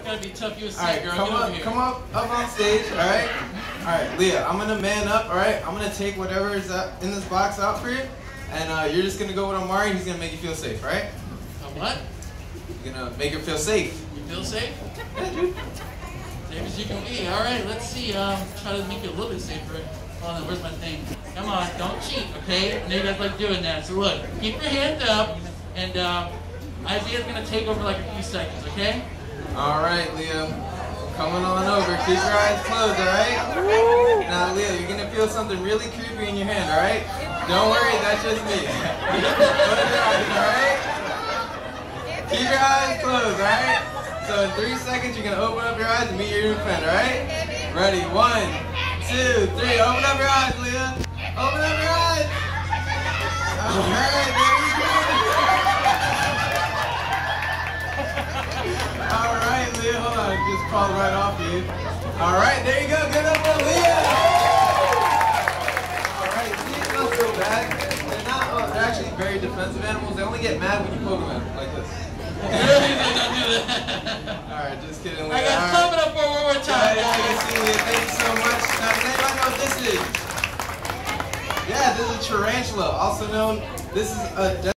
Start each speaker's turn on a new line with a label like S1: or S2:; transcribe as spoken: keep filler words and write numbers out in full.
S1: gotta be tough. You a
S2: All right,
S1: girl.
S2: come
S1: Get over
S2: up,
S1: here.
S2: come up, up on stage. All right, all right, Leah. I'm gonna man up. All right, I'm gonna take whatever is up in this box out for you, and uh, you're just gonna go with Amari, and he's gonna make you feel safe. All right?
S1: A what?
S2: You're gonna make her feel safe.
S1: You feel safe? Safe as you can be. All right, let's see. Um, try to make it a little bit safer. Hold on, where's my thing? Come on, don't cheat, okay? I know you guys like doing that. So look, keep your hand up, and um, Isaiah's gonna take over like a few seconds, okay?
S2: All right, Leah. Coming on over. Keep your eyes closed, all right? Now, Leah, you're gonna feel something really creepy in your hand, all right? Don't worry, that's just me. Close your eyes, all right? Keep your eyes closed, all right? So in three seconds, you're gonna open up your eyes and meet your new friend, all right? Ready? One, two, three. Open up your eyes, Leah. Open up your eyes. All right, there you go. All right, Leah. Hold on, it just crawled right off you. All right, there you go. Good up for Leah. All right, see, it's not so bad. They're not. Uh, they're actually very defensive animals. They only get mad when you poke them like this. Alright, just kidding.
S1: I got coming up for one more time.
S2: Yeah, yeah, Celia, thank you so much. Now, does anybody know what this is? Yeah, this is a tarantula, also known, this is a